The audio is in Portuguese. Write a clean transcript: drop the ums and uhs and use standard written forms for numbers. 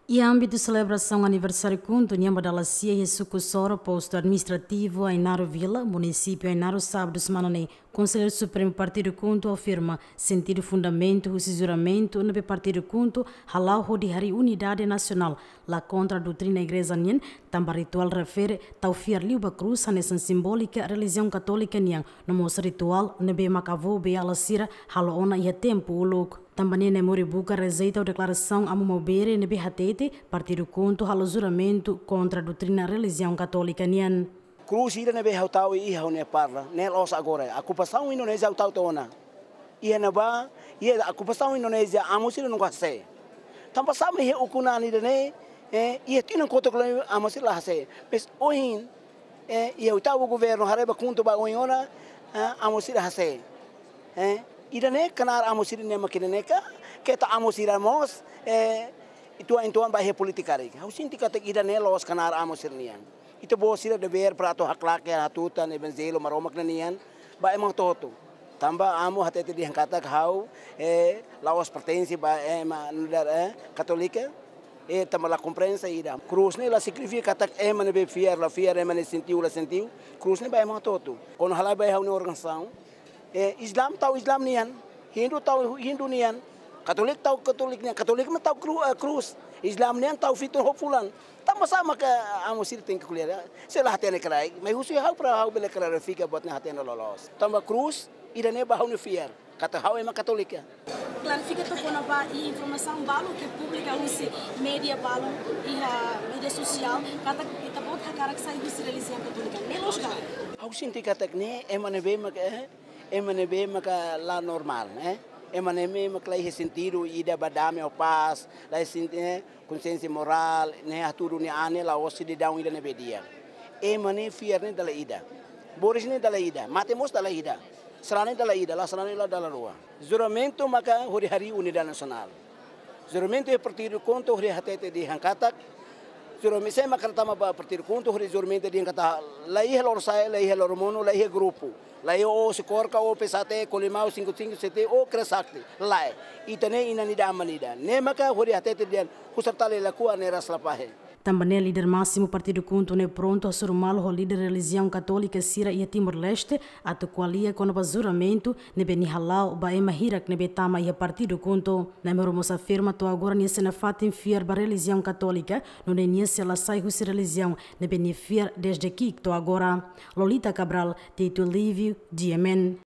E âmbito de celebração aniversário Kuntu, Nhamba da Lacia e Sucussoro, posto administrativo Ainaro Vila, município Ainaro sábado semana nem Conselheiro Supremo Partido Kuntu afirma sentir o fundamento, o juramento no Partido Kuntu, halau de Hari Unidade Nacional, lá contra a doutrina igreja nien, também ritual refere tau fiar liuba cruz a nessa simbólica religião católica nien, no moço ritual, nebe macavô be alasira, halo ona ia tempo o louco. Também na Moribuca rejeita a declaração a Mumobere nebe hatete, Partido Kuntu halo juramento contra a doutrina religião católica nien. Cruz ida nebe hautau e iha ne parla, ne los agora. A ocupação Indonésia hautau tona. Ia neba, ia a ocupação Indonésia amusir não gase. Tampa sabe he ukunani dene, ia tina conta com amusir lá se. Mas hoje, ia hautau o governo hareba Kuntu ba oiona, amusir hase. Ida ne kanar amusir ne makineka, que ta amusir amos, itu ba he politikari. Hau sinti kata ida ne los kanar amusir nian. Itu bosira dever prato haklak ya hatutan evangelho maromak nanian ba emang toto tamba amo hatete di hangkata hau laos pertensi ba nudar katolika tamba la comprensa ida cruz ne la significa kata emane be fiar la fiar emane sentiu cruz ne ba emang toto kono halai ba hau ne organização Islam tau Islam nian Hindu tau Hindu nian Katolik tau Katolik nian Katolik me tau cruz Islam nian tau fitur hofulan sama ke amusir tem que colher se lá tem que mas o senhor para hau bele clarifica bot na tem lolos tamba cruz ida ne bahau no fiar kata hau é uma católica clarifica to kona ba e informação balo que publica usi media balo e a mídia social kata kita bot hakara que sai usi religião católica melos ga hau sinti kata ne emane be maka la normal emaneme maklai sentido ida badame o paz la sente consciência moral ne aturu ne ane la osi de down ida ne bedia emane fiar ne dala ida boris ne dala ida matemos dala ida serane dala ida la serane la dala rua juramento maka hori Hari Unidade Nacional juramento é Partido Kuntu hori hatete di hangkatak juramento sai makartama ba Partido Kuntu hori juramento di hangkata la ihe lor sai la ihe lor mono la ihe grupo lá o se corca o pesate colimau 557 o cresacte lá itane inanida amanida nemaka hori hatete dian husartale la kua ne raslapahe. Também líder máximo Partido Kuntu ne pronto a surmal o líder religião católica Sira e Timor-Leste a toqualia com o juramento ne beni halau ba ema hirak ne betama e Partido Kuntu na meromos afirma to agora ne se na fatin fiar ba religião católica no ne se la sai husi religião ne beni fiar desde que to agora Lolita Cabral Tito Lívio Diemen